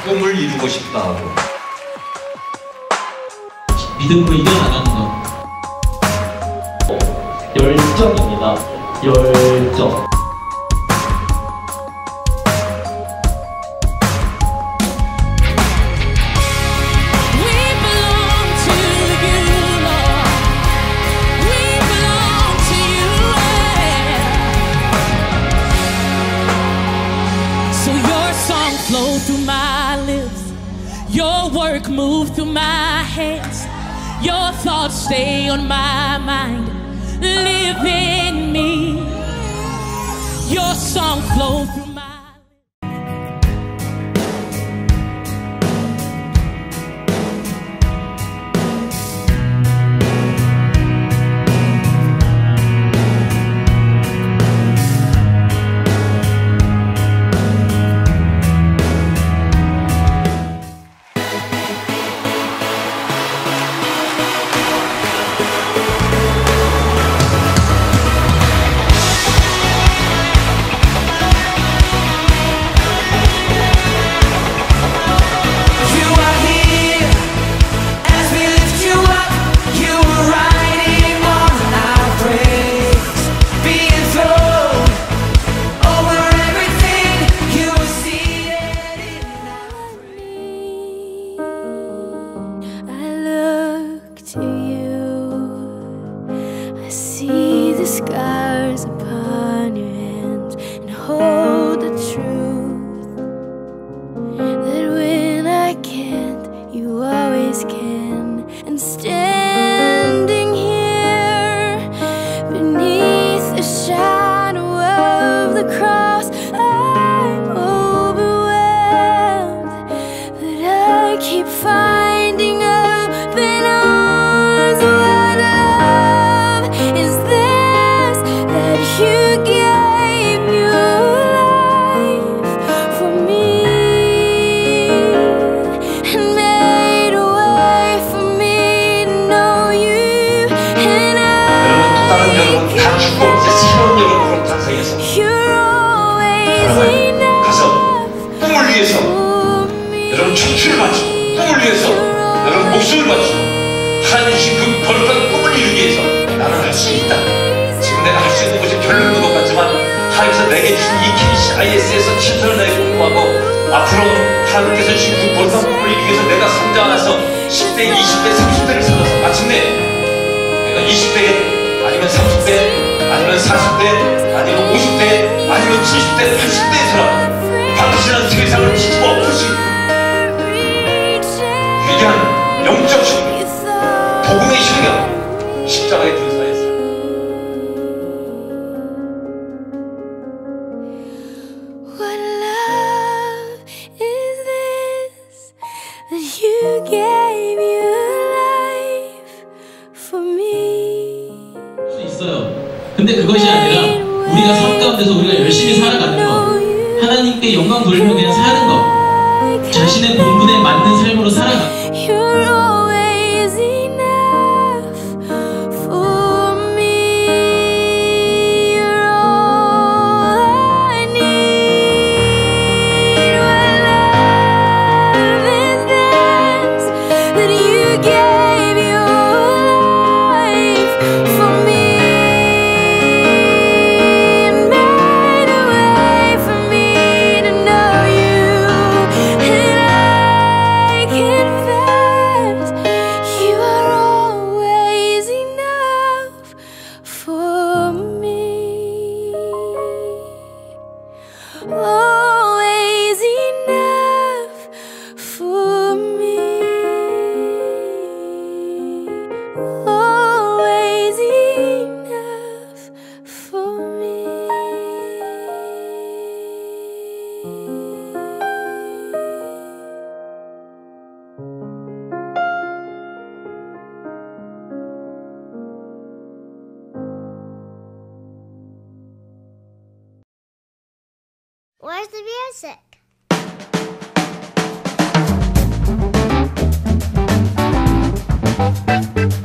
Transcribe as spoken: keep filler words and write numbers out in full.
꿈을 이루고 싶다 하고 믿음으로 이겨나가는 것. 열정입니다. 열정. Flow through my lips, your work move through my hands, your thoughts stay on my mind, live in me, your song flow through my scars upon your hands and hold the truth that when I can't, you always can. And standing here beneath the shadow of the cross, I'm overwhelmed that I keep finding open arms. What love is this that you gave your life for me and made a way for me to know you? And I can't you're always enough 꿈을 위해서 여러분 청춘을 바치고 꿈을 위해서 여러분 목숨을 바치고 하나님이신 그 거룩한 꿈을 이루기 위해서 나는 할 수 있다. 지금 내가 할 수 있는 것이 별로 있는 것 같지만 하나님께서 내게 주신 이 케이씨아이에스에서 최선을 다해 공부하고 앞으로 하나님께서 주신 그 거룩한 꿈을 이루기 위해서 내가 성장하면서 십 대, 이십 대, 삼십 대를 살아서 마침내 내가 이십 대 아니면 삼십 대 아니면 사십 대 아니면 오십 대 아니면 칠십 대, 팔십 대에서는 반드시는 세상을 뒤집어 엎을 수 있는 위대한 영적 승리, 복음의 실력, 십자가의 군사의 삶. What love is this that you gave your life for me? 수 있어요. 근데 그것이 아니라 우리가 삶 가운데서 우리가 열심히 살아가는 것, 하나님께 영광 돌리며 그냥 사는 것, 자신의 본분에 맞는 삶으로 살아가. You're always enough for me. You're all I need. What love is this that you gave your life for me and made a way for me to know you? And I confess you are always enough for me. Always enough for me. Always enough for me. Where's the music? Thank you.